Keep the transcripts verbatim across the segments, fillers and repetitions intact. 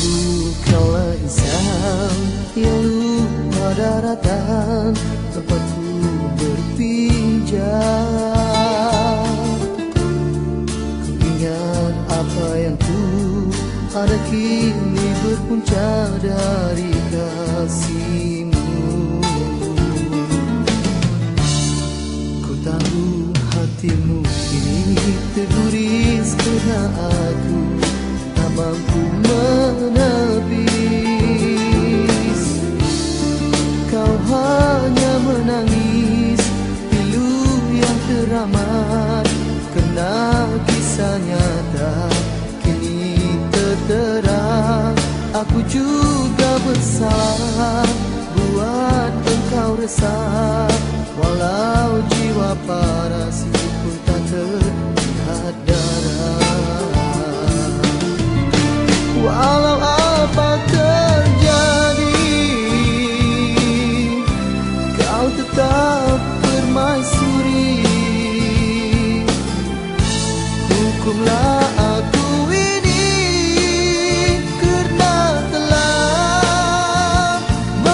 tahu kaulah insan yang lupa daratan tempatku berpijak. Ku ingat apa yang ku ada kini berpunca dari kasihmu. Ku tahu hatimu kini terguris kerana aku tak mampu menepis. Kau hanya menangis pilu yang teramat kerana kisah nyata kini terterang. Aku juga bersalah buat engkau resah, walau jiwa paras pun tak terlihat darah. Walau apa terjadi, kau tetap permaisuri. Hukumlah aku ini kerana telah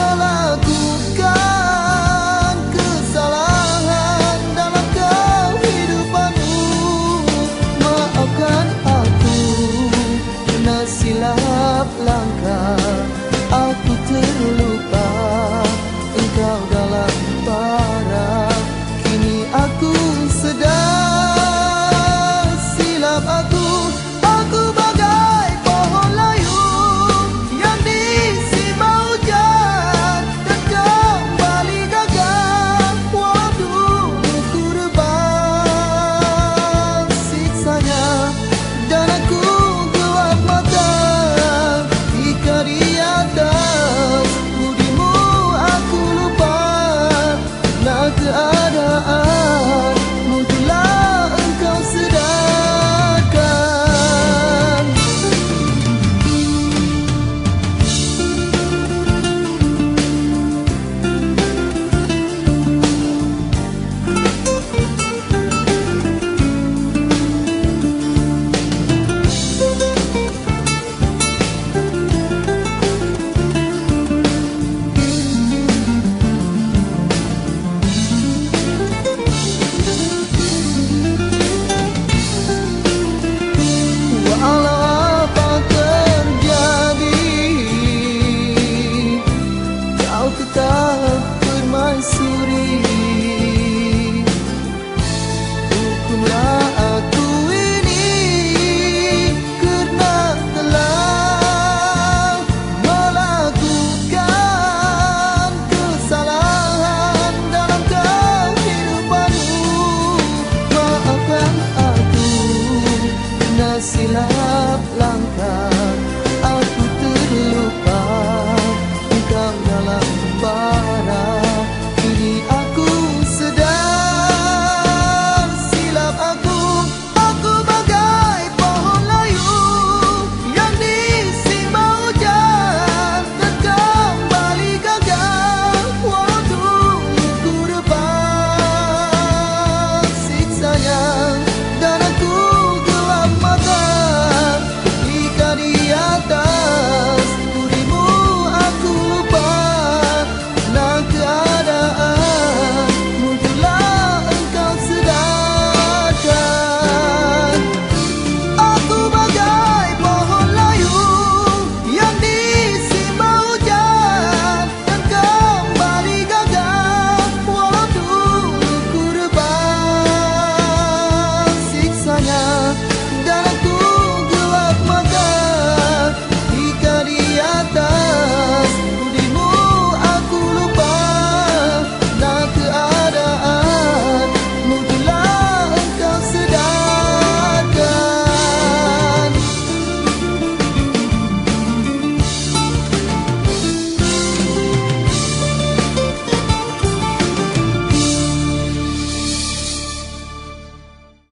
melakukan kesalahan dalam kehidupanmu. Maafkan aku kerana silap langkah, aku terlupa engkau dalam bara. Kini aku sedar silap aku. Aku bagai pohon layu yang disimbau hujan dan kembali gagal waktu ku rebah siksanya. Dan aku gelap mata jika di atas budimu aku lupa kerana keadaan mungkinlah engkau sedarkan. Walau apa terjadi, kau tetap permaisuri. Hukumlah aku ini kerana telah melakukan kesalahan dalam kehidupanmu. Maafkan aku kerana silap